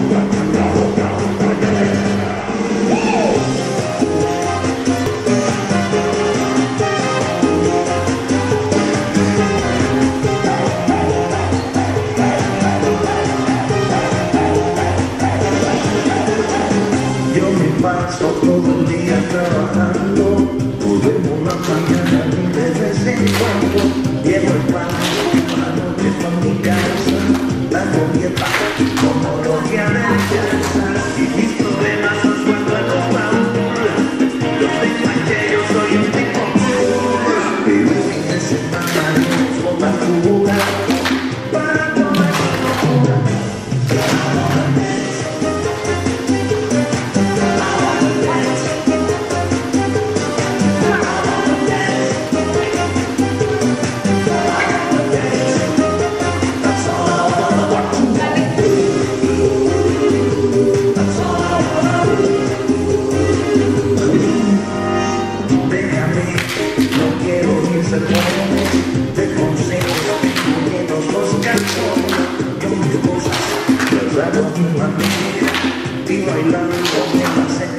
Yo me paso todo el día trabajando, duermo la mañana y de vez en cuando llevo el pan por la noche con mi casa, dando dieta como los días de casa, y mis problemas los guardo en los baúles. Yo tengo que yo soy un tipo cool, pero el fin de semana iremos con la cura para tomar mi locura. Te consejos, llenos los calzones, yo mis cosas, cerrado mi familia, y bailando me la